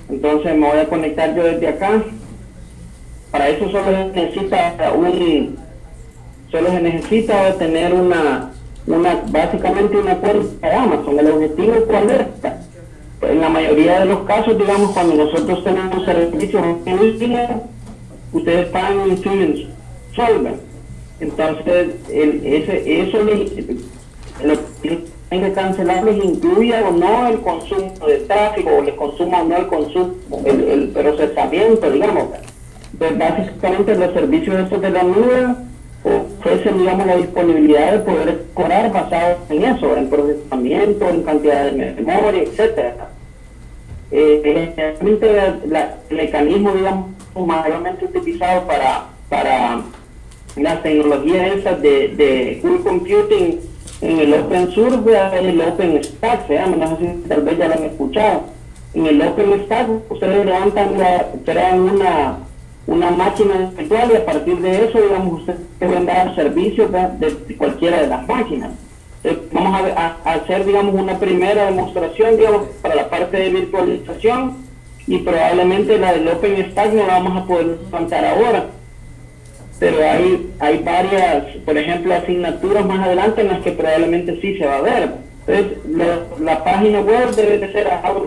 Entonces me voy a conectar yo desde acá. Para eso solo se necesita tener básicamente una cuenta de Amazon. El objetivo, ¿cuál es? Pues en la mayoría de los casos, digamos, cuando nosotros tenemos servicios en línea, ustedes pagan un fee mensual. Entonces, lo que tienen que cancelar les incluya o no el consumo de tráfico, o les consuma o no el consumo, el procesamiento, digamos. Pues básicamente los servicios estos de la nube ofrecen, digamos, la disponibilidad de poder cobrar basado en eso, en procesamiento, en cantidad de memoria, etcétera. Generalmente el mecanismo, digamos, mayormente utilizado para las tecnologías esas de cool computing en el open source es el OpenStack, se llama, no sé si tal vez ya lo han escuchado. En el OpenStack ustedes crean una máquina virtual y a partir de eso, digamos, ustedes pueden dar servicios de cualquiera de las máquinas. Vamos a hacer, digamos, una primera demostración, digamos, para la parte de virtualización, y probablemente la del OpenStack no la vamos a poder levantar ahora. Pero hay varias, por ejemplo, asignaturas más adelante en las que probablemente sí se va a ver. Entonces, la página web debe de ser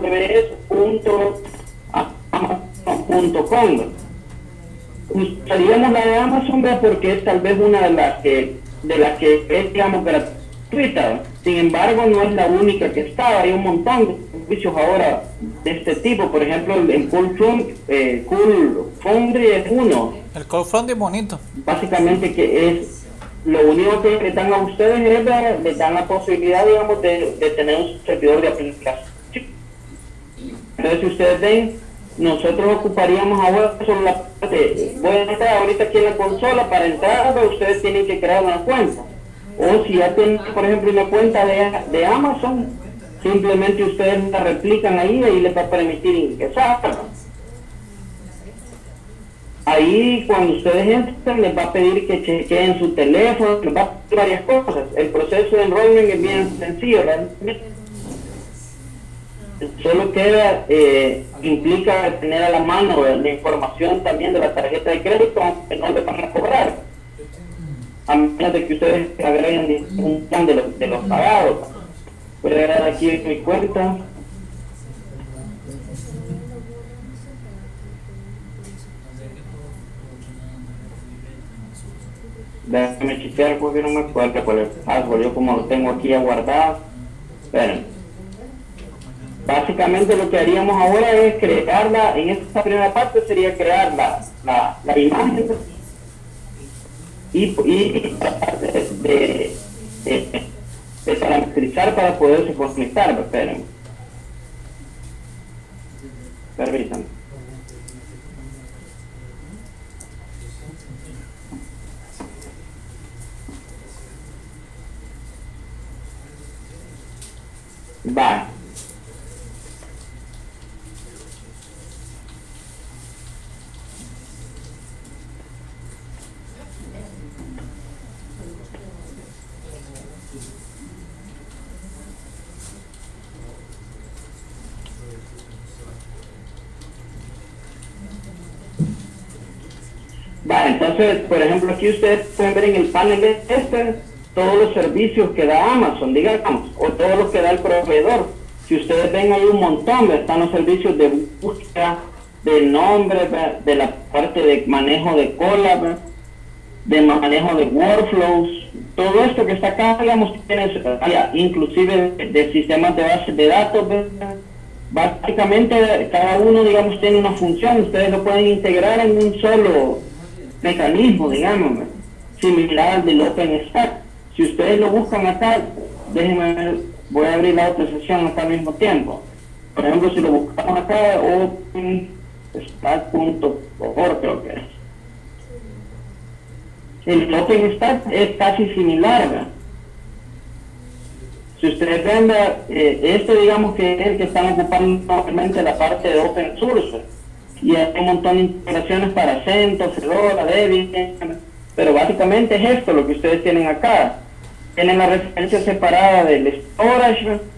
aws.amazon.com. Usaríamos la de Amazon porque es tal vez una de las que es, digamos, gratuita. Sin embargo, no es la única que está. Hay un montón de servicios ahora de este tipo. Por ejemplo, el Cool Foundry es uno. El Cool Foundry es bonito. Básicamente que es lo único que les dan a ustedes es les dan la posibilidad, digamos, de tener un servidor de aplicación. Entonces, si ustedes ven, nosotros ocuparíamos ahora solo la parte. Voy a entrar ahorita aquí en la consola. Para entrar, ustedes tienen que crear una cuenta. O si ya tienen, por ejemplo, una cuenta de Amazon, simplemente ustedes la replican ahí y les va a permitir ingresar. Ahí, cuando ustedes entran, les va a pedir que chequeen su teléfono, les va a pedir varias cosas. El proceso de enrollment es bien sencillo, realmente. Solo queda, implica tener a la mano la información también de la tarjeta de crédito, aunque no le van a cobrar, a menos de que ustedes agreguen un plan de los pagados. Voy a agregar aquí en mi cuenta. Déjame chequear porque no me acuerdo cuál es el password. Yo como lo tengo aquí aguardado. Esperen. Básicamente lo que haríamos ahora es crearla. En esta primera parte sería crear la imagen y de parametrizar para poderse conectar. Esperen. Permítanme. Va. Entonces, por ejemplo, aquí ustedes pueden ver en el panel todos los servicios que da Amazon, digamos, o todos los que da el proveedor. Si ustedes ven, hay un montón, están los servicios de búsqueda, de nombre, de la parte de manejo de cola, de manejo de workflows, todo esto que está acá, digamos, tiene inclusive de sistemas de bases de datos. Básicamente, cada uno, digamos, tiene una función. Ustedes lo pueden integrar en un solo mecanismo, digamos, similar al del OpenStack. Si ustedes lo buscan acá, déjenme ver, voy a abrir la otra sesión acá al mismo tiempo. Por ejemplo, si lo buscamos acá, openstack.org creo que es. El OpenStack es casi similar, ¿verdad? Si ustedes ven, este digamos que es el que están ocupando normalmente la parte de open source, y hay un montón de integraciones para CentOS, Fedora, Debian, pero básicamente es esto lo que ustedes tienen acá. Tienen la referencia separada del storage,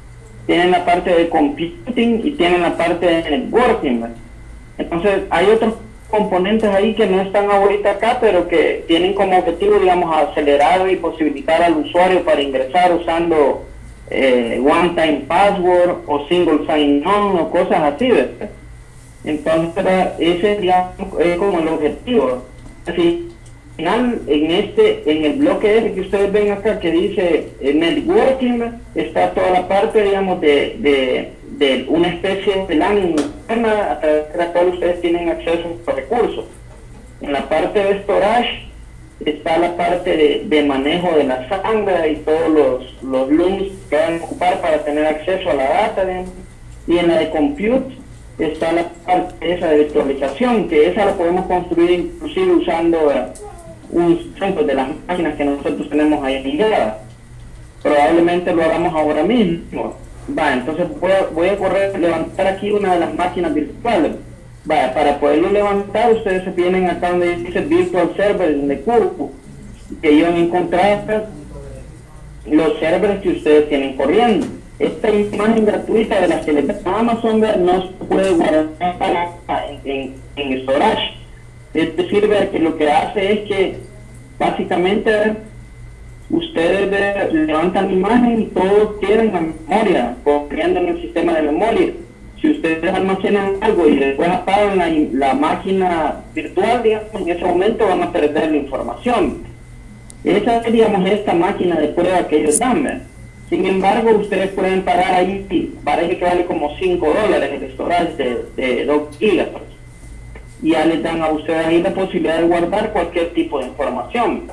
tienen la parte de computing y tienen la parte de networking, ¿verdad? Entonces hay otros componentes ahí que no están ahorita acá, pero que tienen como objetivo, digamos, acelerar y posibilitar al usuario para ingresar usando one time password o single sign-on o cosas así, ¿verdad? Entonces ese, digamos, es como el objetivo. Así, al final, en el bloque ese que ustedes ven acá que dice networking, está toda la parte, digamos, de una especie de LAN interna a través de la cual ustedes tienen acceso a estos recursos. En la parte de storage está la parte de manejo de la sangre y todos los LUNs que van a ocupar para tener acceso a la data, digamos. Y en la de compute está la parte esa de virtualización, que esa la podemos construir inclusive usando un ejemplo de las máquinas que nosotros tenemos ahí ligadas. Probablemente lo hagamos ahora mismo. Entonces voy a levantar aquí una de las máquinas virtuales. Para poderlo levantar, ustedes se vienen acá donde dice Virtual Server de Curve, que ellos van a encontrar los servers que ustedes tienen corriendo. Esta imagen gratuita de la que les da Amazon no se puede guardar en storage. Es decir, que lo que hace es que básicamente ustedes levantan la imagen y todo queda en la memoria, corriendo en el sistema de memoria. Si ustedes almacenan algo y después apagan la máquina virtual, digamos, en ese momento van a perder la información. Esa es, digamos, esta máquina de prueba que ellos dan, ¿verdad? Sin embargo, ustedes pueden pagar ahí, parece que vale como $5 el storage de 2 gigas. Y ya les dan a ustedes ahí la posibilidad de guardar cualquier tipo de información.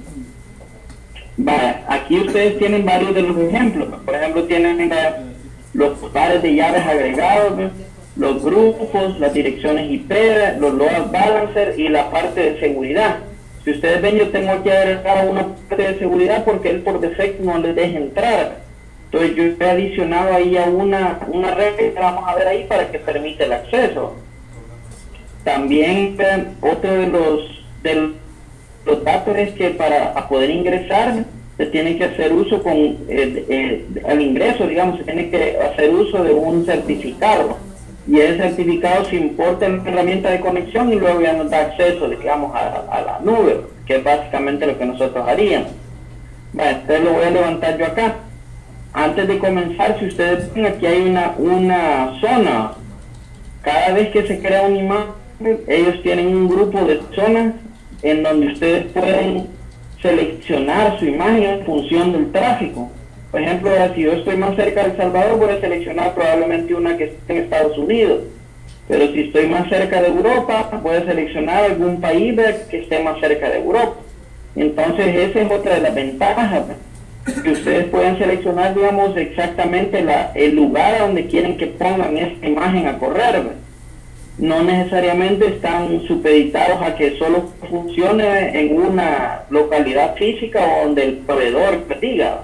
Aquí ustedes tienen varios de los ejemplos. Por ejemplo, tienen los pares de llaves agregados, los grupos, las direcciones IP, los load balancer y la parte de seguridad. Si ustedes ven, yo tengo que agregar una parte de seguridad porque él por defecto no les deja entrar. Entonces yo he adicionado ahí a una red que vamos a ver ahí para que permita el acceso. También otro de los datos es que para poder ingresar se tiene que hacer uso al ingreso, digamos, se tiene que hacer uso de un certificado. Y ese certificado se importa en la herramienta de conexión y luego ya nos da acceso, digamos, a la nube, que es básicamente lo que nosotros haríamos. Entonces lo voy a levantar yo acá. Antes de comenzar, si ustedes ven, aquí hay una zona. Cada vez que se crea una imagen, ellos tienen un grupo de zonas en donde ustedes pueden seleccionar su imagen en función del tráfico. Por ejemplo, si yo estoy más cerca de El Salvador, voy a seleccionar probablemente una que esté en Estados Unidos. Pero si estoy más cerca de Europa, voy a seleccionar algún país que esté más cerca de Europa. Entonces, esa es otra de las ventajas, que ustedes pueden seleccionar, digamos, exactamente el lugar a donde quieren que pongan esta imagen a correr. No necesariamente están supeditados a que solo funcione en una localidad física o donde el proveedor diga.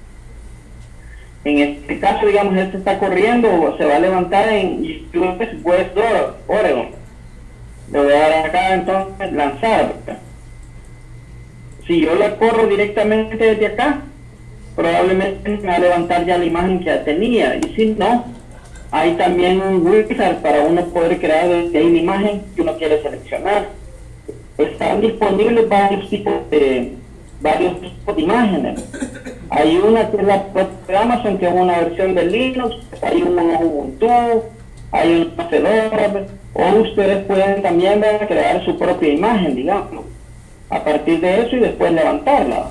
En este caso, digamos, este está corriendo o se va a levantar en West Oregon. Le voy a dar acá entonces lanzar. Si yo la corro directamente desde acá, probablemente me va a levantar ya la imagen que ya tenía. Y si no, hay también un wizard para uno poder crear desde ahí la imagen que uno quiere seleccionar. Están disponibles varios tipos de imágenes. Hay una que es la de Amazon, que es una versión de Linux, hay una Ubuntu, hay una Fedora, o ustedes pueden también crear su propia imagen, digamos, a partir de eso y después levantarla.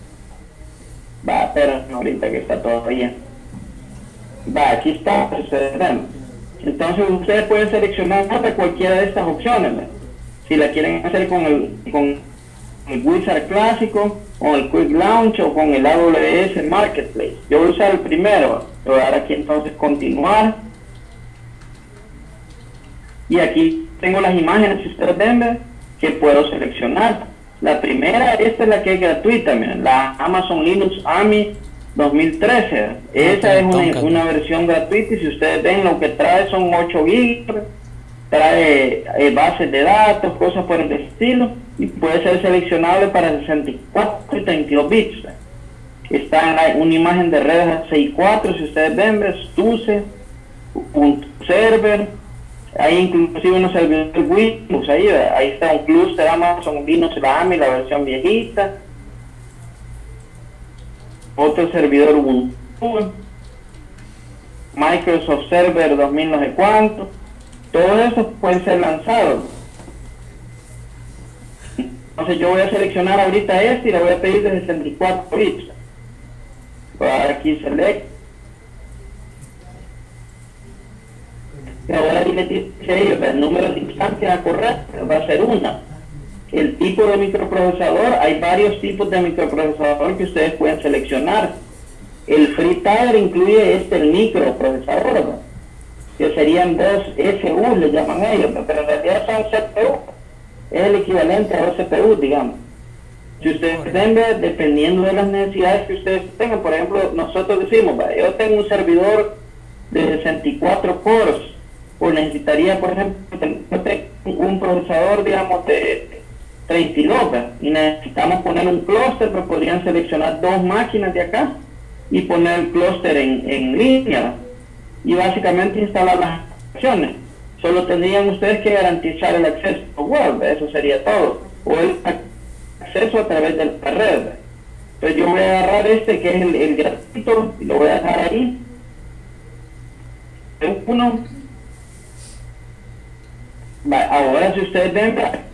Pero ahorita que está todo bien. Aquí está, ustedes ven. Entonces ustedes pueden seleccionar de cualquiera de estas opciones, ¿no? Si la quieren hacer con el Wizard clásico, con el Quick Launch o con el AWS Marketplace. Yo voy a usar el primero. Le voy a dar aquí entonces continuar. Y aquí tengo las imágenes, si ustedes ven, que puedo seleccionar. La primera, esta es la que es gratuita, miren, la Amazon Linux Army 2013. Esa es una versión gratuita y si ustedes ven, lo que trae son 8 GB, trae bases de datos, cosas por el estilo, y puede ser seleccionable para 64 y 32 bits. Está una imagen de redes 6.4, si ustedes ven, SUSE, un server, hay inclusive unos servidores Windows, ahí está un cluster Amazon Linux, la AMI, la versión viejita, otro servidor Ubuntu, Microsoft Server 2000 no sé cuánto, todo eso puede ser lanzado. Entonces yo voy a seleccionar ahorita este y le voy a pedir de 64 bits. Voy a dar aquí Select. Y ahora aquí le dice el número de instancias a correr va a ser una. El tipo de microprocesador, hay varios tipos de microprocesador que ustedes pueden seleccionar. El FreeTiger incluye el microprocesador, ¿no? Que serían dos SU, le llaman ellos, ¿no? Pero en realidad son CPU. Es el equivalente a dos CPU, digamos. Si ustedes ven, dependiendo de las necesidades que ustedes tengan, por ejemplo, nosotros decimos, yo tengo un servidor de 64 cores, o necesitaría, por ejemplo, un procesador, digamos, de 32, ¿verdad? Y necesitamos poner un clúster, pues podrían seleccionar dos máquinas de acá y poner el clúster en línea, ¿verdad? Y básicamente instalar las acciones. Solo tendrían ustedes que garantizar el acceso web, eso sería todo, o el acceso a través de la red. Entonces yo voy a agarrar este que es el gratuito y lo voy a dejar ahí. Uno. Ahora si ustedes ven,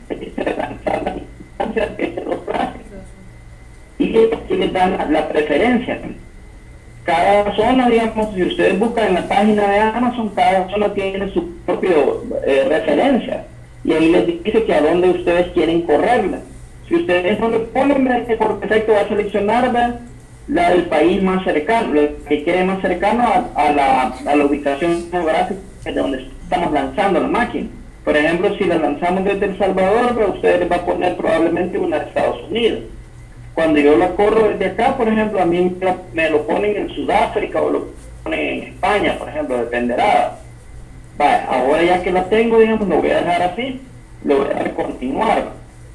y aquí les dan la preferencia. Cada zona, digamos, si ustedes buscan en la página de Amazon, cada zona tiene su propio referencia y ahí les dice que a dónde ustedes quieren correrla. Si ustedes no le ponen, por defecto va a seleccionar la del país más cercano, lo que quede más cercano a la ubicación geográfica de donde estamos lanzando la máquina. Por ejemplo, si la lanzamos desde El Salvador, pues ustedes les va a poner probablemente una de Estados Unidos. Cuando yo la corro desde acá, por ejemplo, a mí me lo ponen en Sudáfrica o lo ponen en España, por ejemplo, dependerá. Vale, ahora ya que la tengo, digamos, lo voy a dejar así, lo voy a dar a continuar.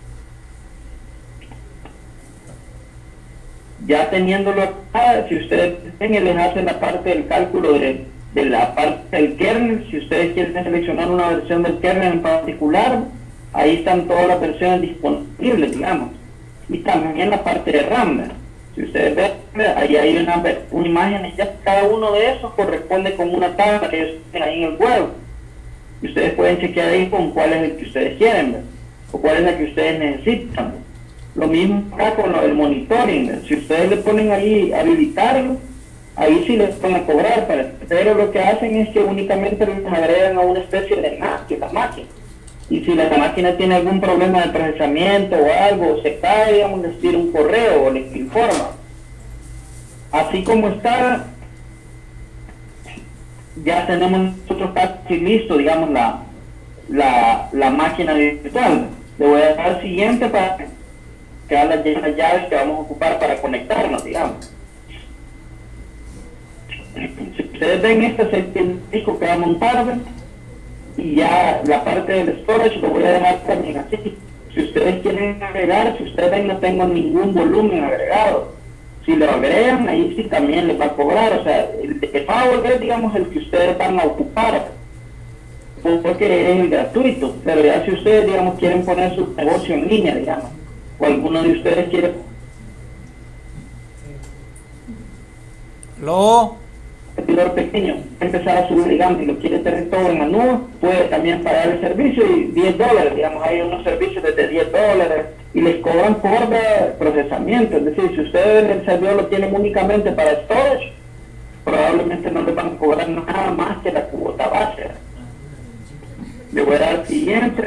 Ya teniéndolo acá, si ustedes ven, les hacen la parte del cálculo de la parte del kernel. Si ustedes quieren seleccionar una versión del kernel en particular, ahí están todas las versiones disponibles, digamos. Y también la parte de RAM. Si ustedes ven, ahí hay una imagen y ya cada uno de esos corresponde con una tabla que ellos tienen ahí en el web. Y ustedes pueden chequear ahí con cuál es el que ustedes quieren, ¿ver? O cuál es la que ustedes necesitan. Lo mismo acá con lo del monitoring, ¿ver? Si ustedes le ponen ahí habilitarlo, ahí sí les van a cobrar, pero lo que hacen es que únicamente les agregan a una especie de la máquina. Y si la máquina tiene algún problema de procesamiento o algo, o se cae, digamos, les tira un correo o les informa. Así como está, ya tenemos nosotros casi listo, digamos, la máquina virtual. Le voy a dar siguiente para que haga las llaves que vamos a ocupar para conectarnos, digamos. Si ustedes ven, este es el disco que va a montar, ¿ven? Y ya la parte del storage lo voy a dejar también así. Si ustedes quieren agregar, si ustedes ven, no tengo ningún volumen agregado. Si lo agregan, ahí sí también les va a cobrar. O sea, el de pago es, digamos, el que ustedes van a ocupar, porque es el gratuito. Pero ya si ustedes, digamos, quieren poner su negocio en línea, digamos, o alguno de ustedes quiere... servidor pequeño, empezar a subir, digamos, y lo quiere tener todo en la nube, puede también pagar el servicio y $10, digamos, hay unos servicios desde $10 y les cobran por procesamiento. Es decir, si ustedes el servidor lo tienen únicamente para storage, probablemente no les van a cobrar nada más que la cuota base. Le voy a dar siguiente.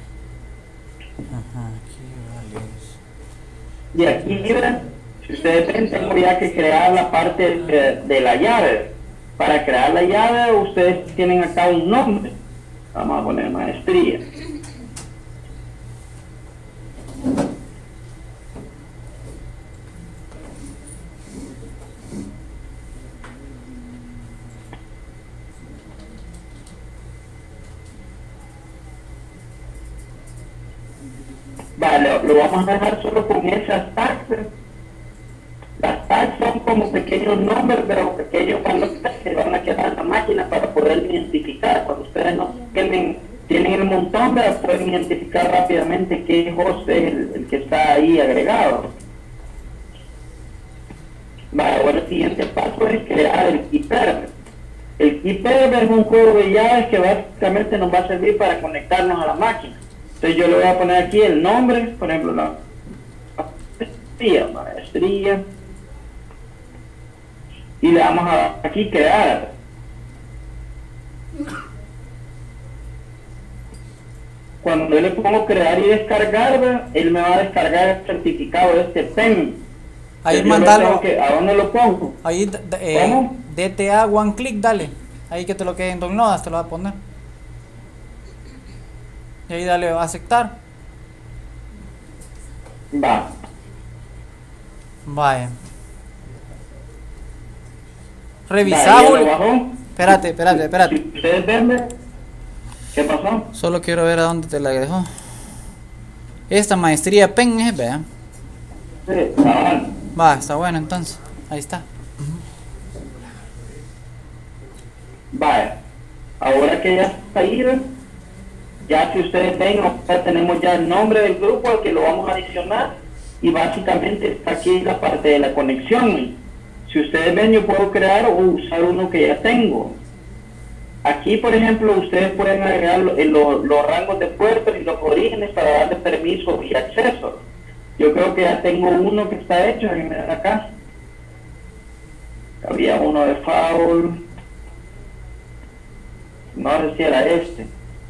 Y aquí, miren, si ustedes ven, tengo ya que crear la parte de la llave. Para crear la llave, ustedes tienen acá un nombre. Vamos a poner maestría. Vale, lo vamos a dejar solo con esas taxas. Las tags son como pequeños nombres, pero pequeños valores que van a quedar en la máquina para poder identificar. Cuando ustedes no tienen el montón, pero pueden identificar rápidamente qué host es el que está ahí agregado. Vale, ahora el siguiente paso es crear el key server. El key server es un juego de llaves que básicamente nos va a servir para conectarnos a la máquina. Entonces yo le voy a poner aquí el nombre, por ejemplo, la maestría, y le vamos a aquí crear. Cuando yo le pongo crear y descargar, él me va a descargar el certificado de este PEN. Ahí mandalo. ¿A dónde lo pongo? Ahí, DTA one click, dale. Ahí que te lo quede en downloads, te lo va a poner. Y ahí dale a aceptar. Va. Vaya. Revisá, Julio. Espérate. Si ustedes ven, ¿qué pasó? Solo quiero ver a dónde te la dejó. Esta maestría PEN es, vea. Sí, Va, está bueno entonces. Ahí está. Vale. Ahora que ya está ahí, ya si ustedes ven, ya tenemos ya el nombre del grupo al que lo vamos a adicionar. Y básicamente está aquí la parte de la conexión. Si ustedes ven, yo puedo crear o usar uno que ya tengo. Aquí, por ejemplo, ustedes pueden agregar los rangos de puertos y los orígenes para darle permiso y acceso. Yo creo que ya tengo uno que está hecho, déjenme ver acá. Había uno de foul. No sé si era este.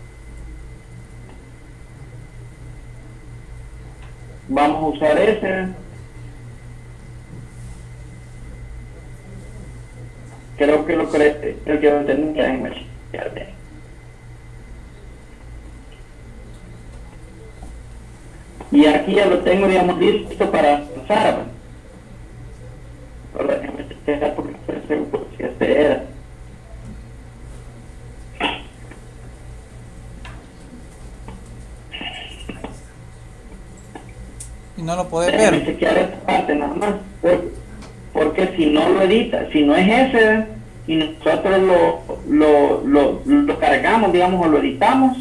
Vamos a usar ese. Creo que lo creé, el que lo tenía en el. Y aquí ya lo tengo, digamos, listo para lanzar. Ahora déjame chequear porque no estoy seguro si este era. Y no lo puedes Déjame ver. chequear esta parte nada más. Porque si no lo edita, si no es ese, y nosotros lo cargamos, digamos, o lo editamos,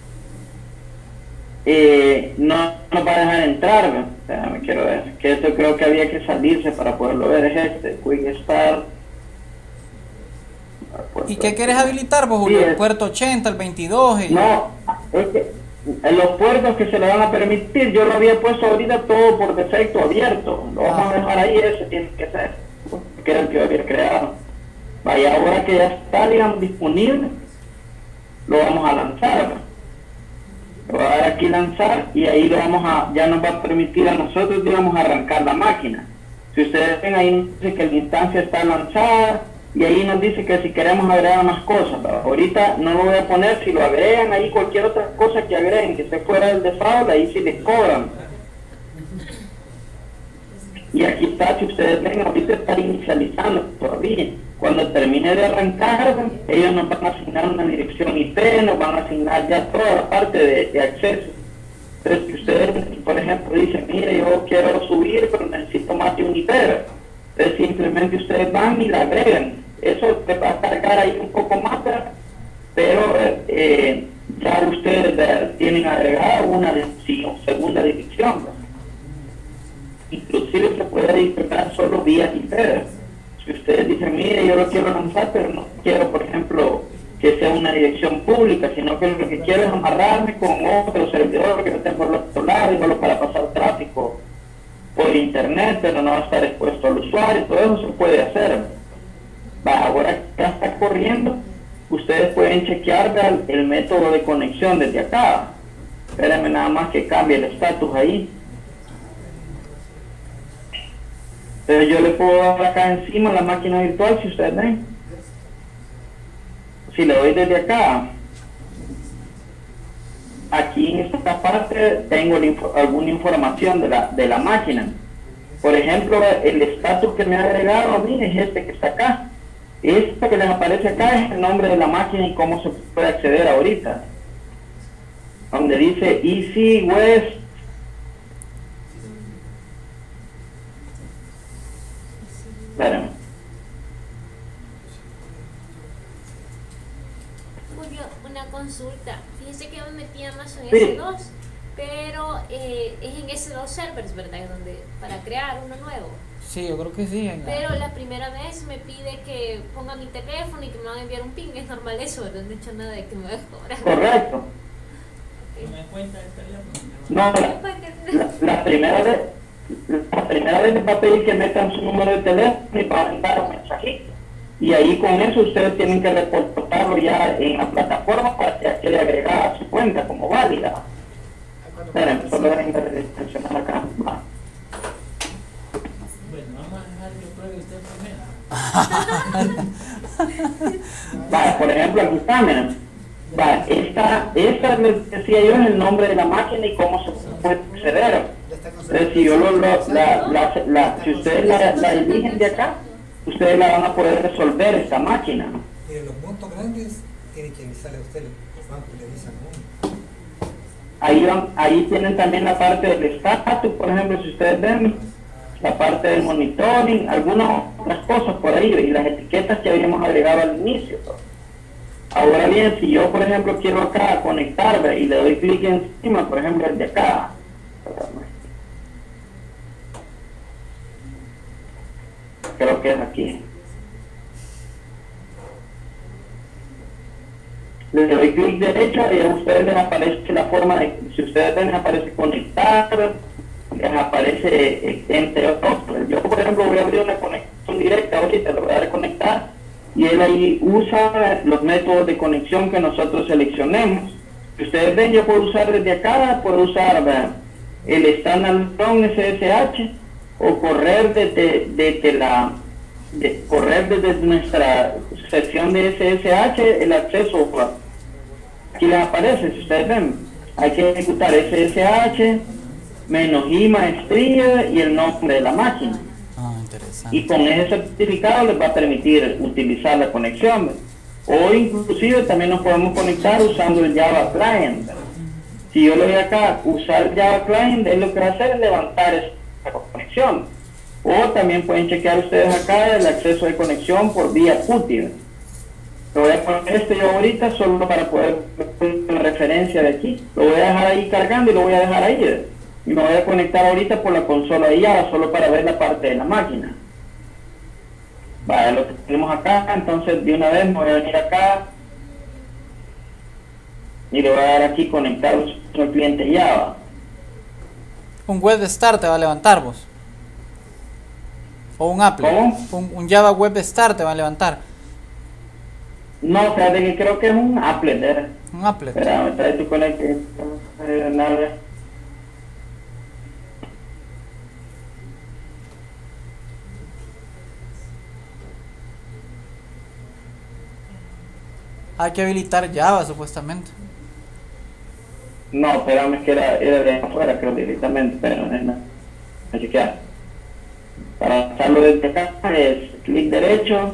no nos va a dejar entrar, ¿no? Déjame, quiero ver, que esto creo que había que salirse para poderlo ver, es este, Quick Start. ¿Y qué quieres habilitar vos, Julio? Sí, ¿El puerto 80, el 22? No, es que en los puertos que se le van a permitir, yo lo había puesto ahorita todo por defecto abierto, lo vamos a dejar ahí, ese tiene que ser, que era el que yo había creado. Vaya, ahora que ya está, digamos, disponible, lo vamos a lanzar, ¿no? Lo voy a dar aquí lanzar y ahí lo vamos a, ya nos va a permitir a nosotros, digamos, arrancar la máquina. Si ustedes ven ahí, nos dice que la instancia está lanzada y ahí nos dice que si queremos agregar más cosas, pero ahorita no lo voy a poner. Si lo agregan ahí, cualquier otra cosa que agreguen que esté fuera del default, ahí sí les cobran. Y aquí está, si ustedes ven, ahorita está inicializando todavía. Cuando termine de arrancar, ellos nos van a asignar una dirección IP, nos van a asignar ya toda la parte de acceso. Entonces, si ustedes, por ejemplo, dicen, mire, yo quiero subir, pero necesito más de un IP, entonces simplemente ustedes van y la agregan. Eso te va a cargar ahí un poco más, pero ya ustedes tienen agregada una segunda dirección, ¿no? Inclusive se puede disfrutar solo vía IP. Si ustedes dicen, mire, yo lo quiero lanzar, pero no quiero, por ejemplo, que sea una dirección pública, sino que lo que quiero es amarrarme con otro servidor que esté por los otro lado, igual para pasar tráfico por internet, pero no va a estar expuesto al usuario, todo eso se puede hacer. Ahora que ya está corriendo, ustedes pueden chequear el método de conexión desde acá. Espérenme nada más que cambie el estatus ahí. Pero yo le puedo dar acá encima la máquina virtual, si ustedes ven. Si le doy desde acá, aquí en esta parte tengo alguna información de la máquina. Por ejemplo, el estatus que me ha agregado, mire, es este que está acá. Esto que les aparece acá es el nombre de la máquina y cómo se puede acceder ahorita. Donde dice Easy West. Espérame. Julio, una consulta. Fíjese que yo me metí a Amazon Sí. S2, pero es en S2 Servers, ¿verdad? Donde, para crear uno nuevo. Sí, yo creo que sí. Pero la primera vez me pide que ponga mi teléfono y que me van a enviar un ping. Es normal eso, ¿verdad? No he hecho nada de que me va a cobrar. Correcto. Ok. me cuenta el teléfono. No, la primera vez les va a pedir que metan su número de teléfono y va a mandar un mensajito. Y ahí con eso ustedes tienen que reportarlo ya en la plataforma para que quede agregada a su cuenta como válida. Esperen, solo deben de mencionar acá. Va. Bueno, vamos a dejar que pruebe usted primero. Va, por ejemplo, aquí está, miren. Va, esta les decía yo es el nombre de la máquina y cómo se puede acceder. Entonces, si yo si ustedes la eligen de acá, ustedes la van a poder resolver esta máquina. Mire, los montos grandes tienen que avisarle a usted, los bancos le avisan a uno. Ahí tienen también la parte del estatus, por ejemplo, si ustedes ven, la parte del monitoring, algunas otras cosas por ahí, y las etiquetas que habíamos agregado al inicio. Ahora bien, si yo, por ejemplo, quiero acá conectarme y le doy clic encima, por ejemplo, el de acá, creo que es aquí. Le doy clic derecho y a ustedes les aparece la forma de, si ustedes ven, les aparece conectar, les aparece entre otros. Yo, por ejemplo, voy a abrir una conexión directa ahorita, lo voy a dar a conectar y él ahí usa los métodos de conexión que nosotros seleccionemos. Si ustedes ven, yo puedo usar desde acá, puedo usar el standalone SSH o correr correr desde nuestra sección de SSH el acceso. Aquí les aparece, si ustedes ven, hay que ejecutar SSH menos I maestría y el nombre de la máquina. Ah, interesante. Y con ese certificado les va a permitir utilizar la conexión. O inclusive también nos podemos conectar usando el Java Client. Si yo le doy acá usar Java Client, él lo que va a hacer es levantar esa conexión. O también pueden chequear ustedes acá el acceso de conexión por vía PuTTY. Lo voy a poner yo ahorita solo para poder ver la referencia de aquí. Lo voy a dejar ahí cargando y lo voy a dejar ahí. Y me voy a conectar ahorita por la consola de Java solo para ver la parte de la máquina. Vale, lo que tenemos acá, entonces de una vez me voy a venir acá y le voy a dar aquí conectar al cliente Java. Un web start te va a levantar vos. O un Apple. ¿Cómo? Un Java Web Start te va a levantar. No, fíjate que creo que es un applet. Un Apple. Espera, me trae tu conexión. Hay que habilitar Java supuestamente. No, espérame, que era de afuera, creo directamente, pero no. Así que para hacerlo desde acá es clic derecho.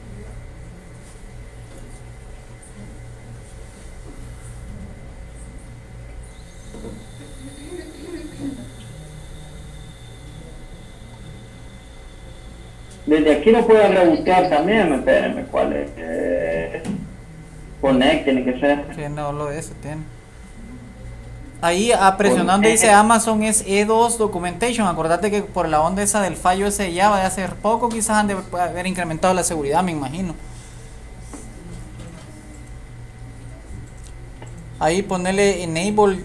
Desde aquí lo pueden rebotear también, espérenme, ¿cuál es? Connect tiene que ser. Que no lo es, tiene. Ahí presionando dice Connect. Amazon es E2 Documentation. Acordate que por la onda esa del fallo ese de Java de hace poco quizás han de haber incrementado la seguridad, me imagino. Ahí ponerle enable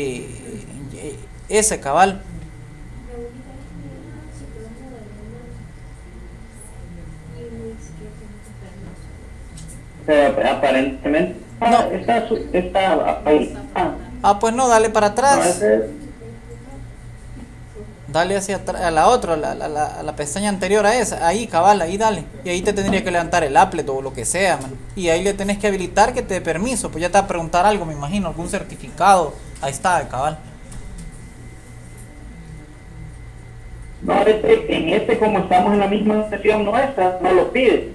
ese cabal. Pero aparentemente No. está ahí. Pues no, dale para No, atrás. ese- Dale hacia atrás, a la otra, a la pestaña anterior a esa. Ahí, cabal, ahí dale. Y ahí te tendría que levantar el applet o lo que sea, man. Y ahí le tenés que habilitar que te dé permiso. Pues ya te va a preguntar algo, me imagino, algún certificado. Ahí está, cabal. No, en este como estamos en la misma sesión nuestra, no lo pide.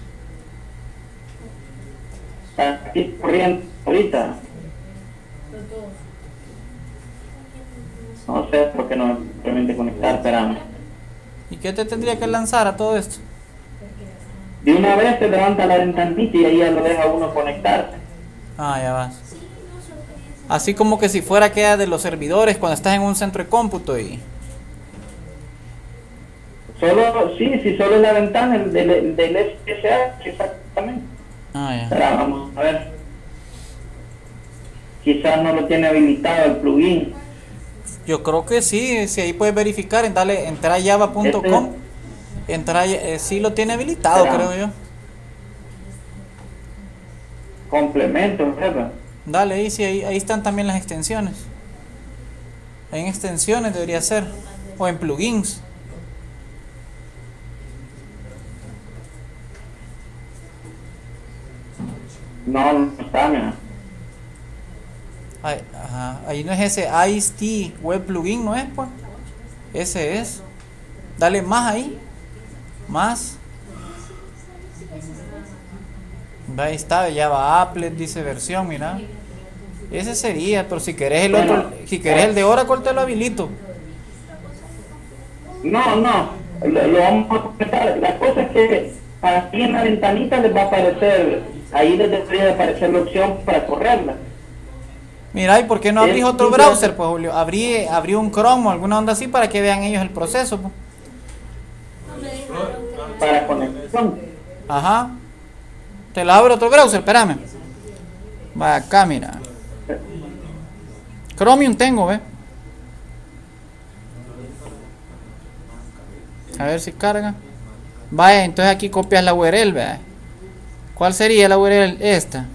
Aquí corriendo ahorita. No sé por qué no me permite conectar, espérame. ¿Y qué te tendría que lanzar a todo esto? De una vez se levanta la ventanita y ahí ya lo deja uno conectarse. Ah, ya vas. Así como que si fuera aquella de los servidores cuando estás en un centro de cómputo y... Solo, sí, solo la ventana del SSH, exactamente. Ah, ya. Pero vamos a ver. Quizás no lo tiene habilitado el plugin. Yo creo que sí, si ahí puedes verificar, dale, entrar a java.com, entrar, sí lo tiene habilitado, Espera. creo yo. Complemento, ¿verdad? Dale, ahí sí, ahí están también las extensiones. Ahí en extensiones debería ser, o en plugins. No está, mira. Ahí, ajá, ahí no es ese Ice-T Web Plugin, ¿no es? Pues ese es. Dale más ahí. Más. Ahí está, ya va Applet, dice versión, mira. Ese sería, pero si querés el otro, si querés el de Oracle te lo habilito. No, lo vamos a completar. La cosa es que aquí en la ventanita les va a aparecer, ahí les debería de aparecer la opción para correrla. Mira, ¿y por qué no abrís Es otro simple. browser, pues, Julio? Abrí un Chrome o alguna onda así para que vean ellos el proceso, pues. No me dejaron que Para conexión. Ajá. Te la abro otro browser, espérame. Va acá, mira. Chromium tengo, ¿ve? A ver si carga. Vaya, entonces aquí copias la URL, ¿ve? ¿Cuál sería la URL? Esta.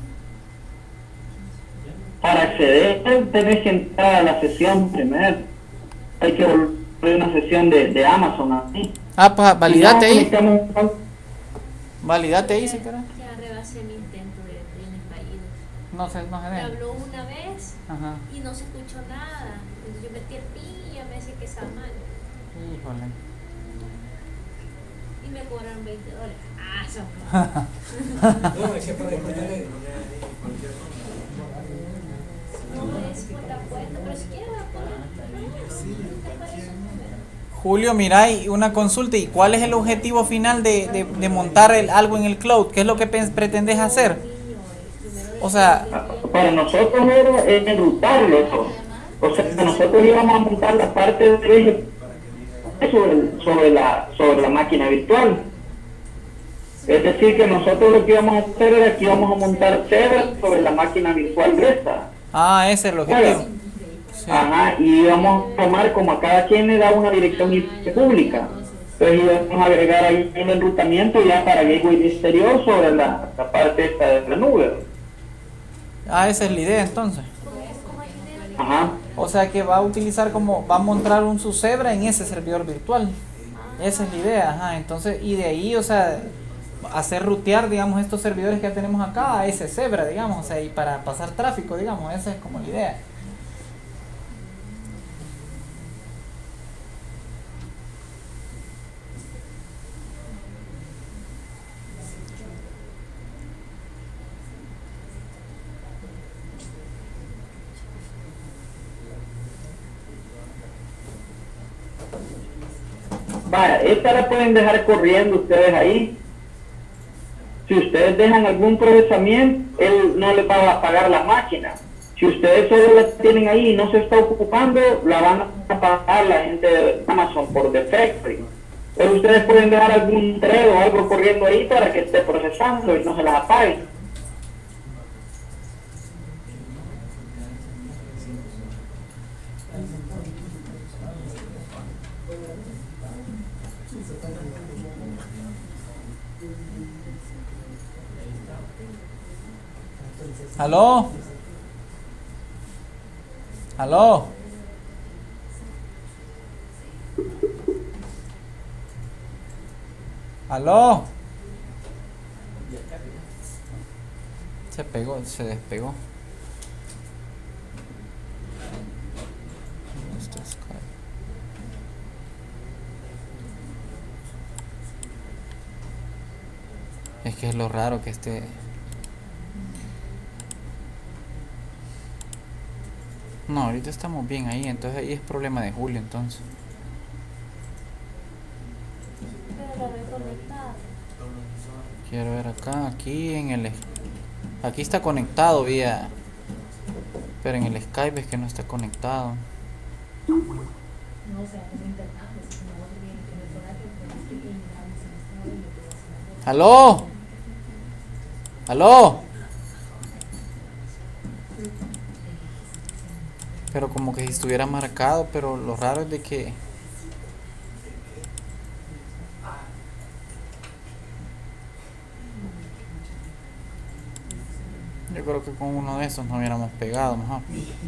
Para acceder tenés que entrar a la sesión primero. Hay que volver a una sesión de Amazon así. Ah, pues validate Y ya ahí. conectamos- Validate ahí si querés. ya rebasé mi intento de bienes fallidos. No se Me ve. habló una vez Ajá. y no se escuchó nada. Entonces yo metí el pin y ya me decía que estaba mal. Híjole. Y me cobraron $20. Ah, son. No, es que para encontrarle. No es por la cuenta, pero si quieres voy a poner. ¿Te parece un número? Julio, mira, y una consulta. ¿Y cuál es el objetivo final de montar algo en el cloud? ¿Qué es lo que pretendes hacer? O sea, Para nosotros es enrutarlo. O sea, nosotros íbamos a montar la parte de sobre la máquina virtual. Es decir, que nosotros lo que íbamos a hacer era que íbamos a montar Zebra sobre la máquina virtual de esta. ese es el objetivo. Sí. Ajá, y íbamos a tomar como a cada quien le da una dirección IP pública. Entonces íbamos a agregar ahí el enrutamiento ya para Gateway exterior sobre la parte esta de la nube. Esa es la idea entonces. Ajá. O sea que va a utilizar va a montar un subzebra en ese servidor virtual. Esa es la idea, ajá. Entonces, y de ahí, o sea, hacer rutear, digamos, estos servidores que ya tenemos acá a ese Zebra, digamos, o sea, y para pasar tráfico, digamos, esa es como la idea. Vaya, esta la pueden dejar corriendo ustedes ahí. Si ustedes dejan algún procesamiento, él no les va a apagar la máquina. Si ustedes solo la tienen ahí y no se está ocupando, la van a apagar la gente de Amazon por defecto. Pero ustedes pueden dejar algún thread o algo corriendo ahí para que esté procesando y no se las apague. ¿Aló? ¿Aló? ¿Aló? Se pegó, se despegó. Esto es Skype. Es que es lo raro que esté. No, ahorita estamos bien ahí, entonces ahí es problema de Julio, entonces. Pero la veo conectada. Quiero ver acá, aquí en el... Aquí está conectado vía... Pero en el Skype es que no está conectado. No, o sea, como internados, como otro que en el horario, pero es que llegamos en esta hora y lo que va a hacer. ¡Aló! ¡Aló! Pero como que si estuviera marcado, pero lo raro es de que... Yo creo que con uno de esos no hubiéramos pegado mejor.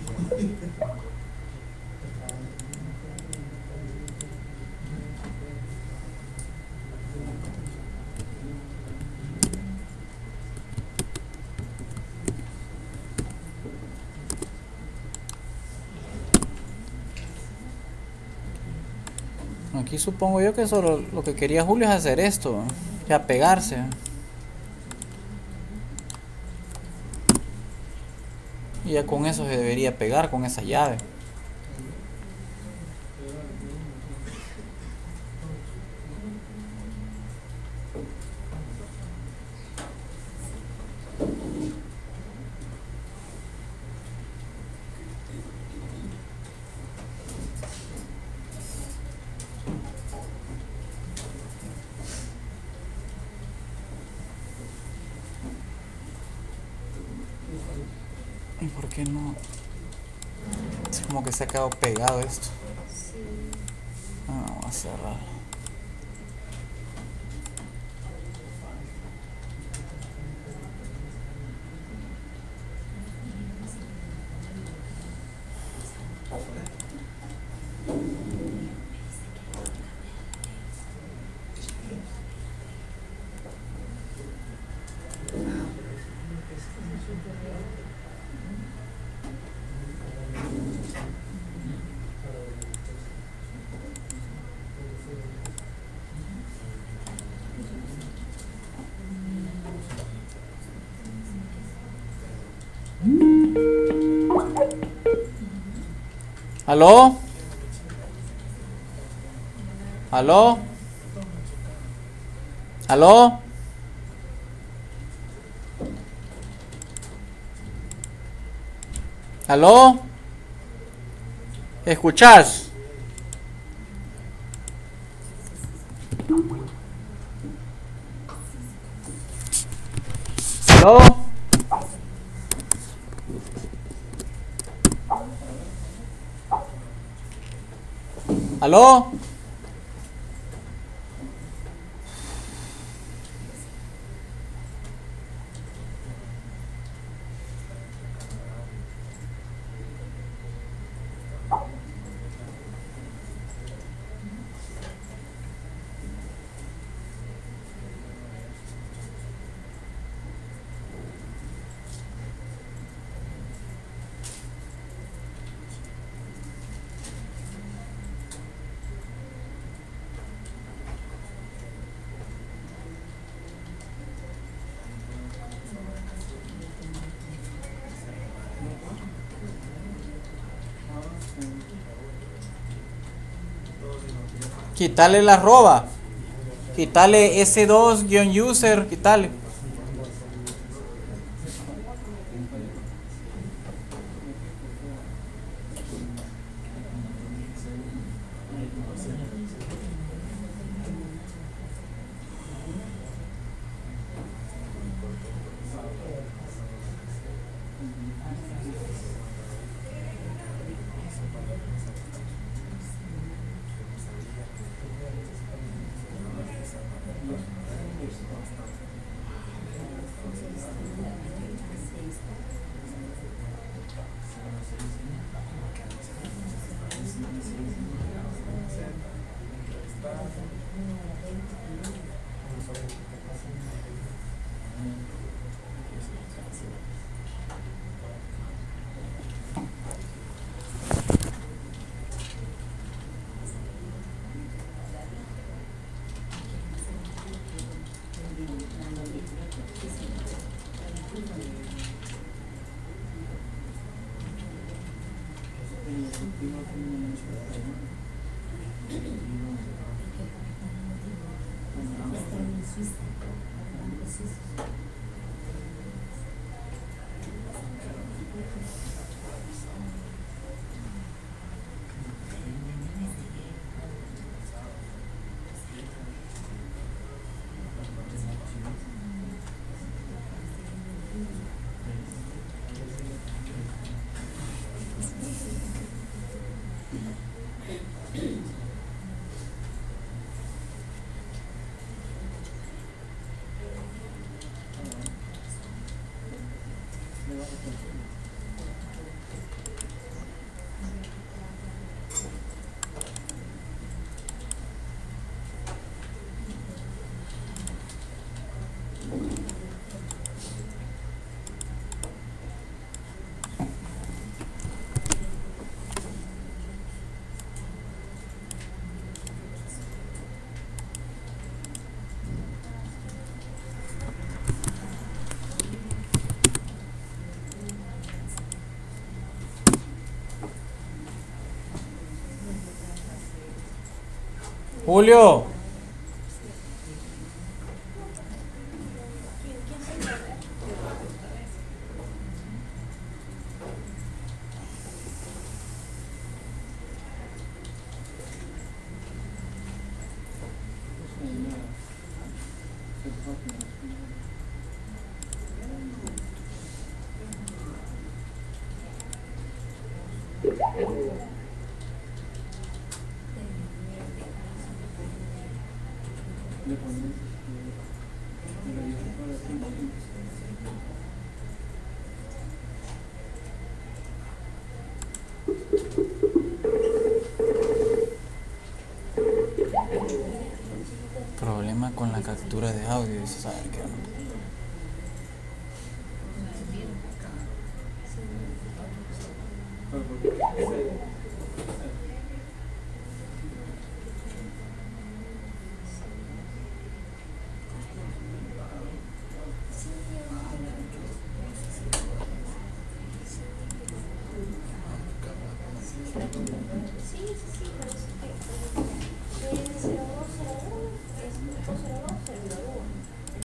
Aquí supongo yo que solo lo que quería Julio es hacer esto, ya pegarse. Y ya con eso se debería pegar, con esa llave. ¿Y por qué no? Es como que se ha quedado pegado esto. Sí. Ah, vamos a cerrar. ¿Aló? ¿Aló? ¿Aló? ¿Aló? ¿Escuchás? ¿Aló? ¿Aló? Quítale la arroba. Quítale S2-user. Quítale. Julio. Problema con la captura de audio, dice, saber qué onda.